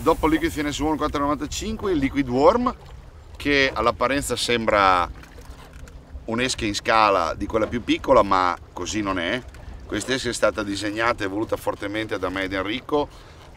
Dopo il Liquid Finesse Worm 4,95 il Liquid Worm, che all'apparenza sembra un'esca in scala di quella più piccola, ma così non è. Quest'esca è stata disegnata e voluta fortemente da me ed Enrico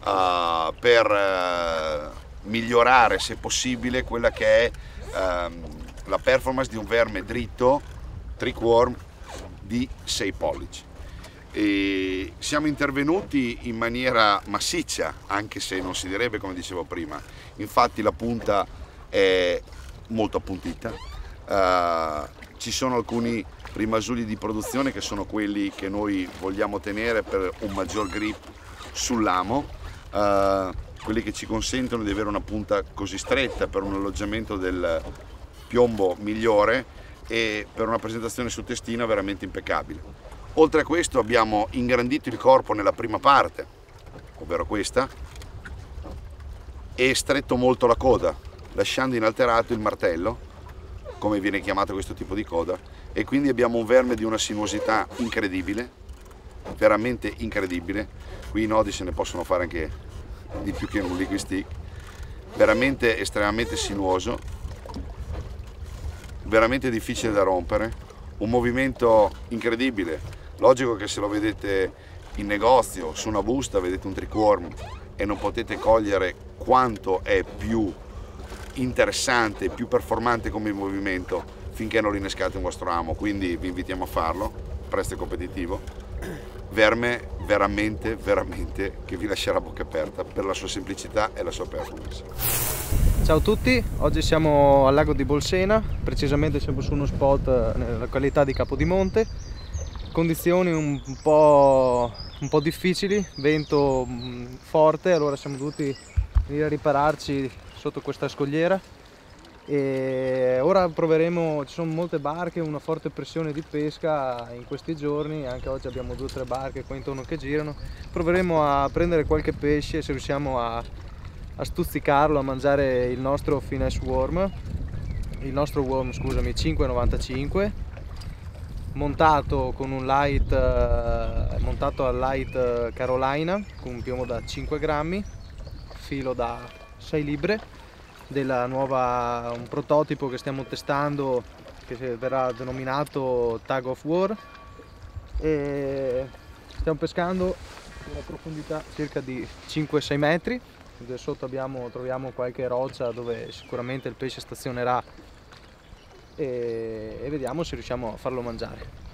per migliorare, se possibile, quella che è la performance di un verme dritto trick worm di 6 pollici. E siamo intervenuti in maniera massiccia, anche se non si direbbe, come dicevo prima. Infatti la punta è molto appuntita, ci sono alcuni rimasugli di produzione che sono quelli che noi vogliamo tenere per un maggior grip sull'amo, quelli che ci consentono di avere una punta così stretta per un alloggiamento del piombo migliore e per una presentazione su testina veramente impeccabile. Oltre a questo abbiamo ingrandito il corpo nella prima parte, ovvero questa, e stretto molto la coda, lasciando inalterato il martello, come viene chiamato questo tipo di coda, e quindi abbiamo un verme di una sinuosità incredibile, veramente incredibile. Qui i nodi se ne possono fare anche di più che in un liquid stick, veramente estremamente sinuoso, veramente difficile da rompere, un movimento incredibile. Logico che se lo vedete in negozio, su una busta, vedete un trick worm e non potete cogliere quanto è più interessante, più performante come movimento finché non rinnescate un vostro amo, quindi vi invitiamo a farlo, presto e competitivo. Verme veramente, veramente che vi lascerà a bocca aperta per la sua semplicità e la sua performance. Ciao a tutti, oggi siamo al lago di Bolsena, precisamente siamo su uno spot nella località di Capodimonte. Condizioni un po' difficili, vento forte, allora siamo dovuti venire a ripararci sotto questa scogliera e ora proveremo, ci sono molte barche, una forte pressione di pesca in questi giorni, anche oggi abbiamo 2 o 3 barche qua intorno che girano. Proveremo a prendere qualche pesce se riusciamo a stuzzicarlo, a mangiare il nostro finesse worm, il nostro worm, scusami, 5,95, montato con un light, montato al light Carolina con un piombo da 5 grammi, filo da 6 libre, della nuova, un prototipo che stiamo testando che verrà denominato Tug of War, e stiamo pescando a una profondità circa di 5-6 metri. Sotto troviamo qualche roccia dove sicuramente il pesce stazionerà e vediamo se riusciamo a farlo mangiare.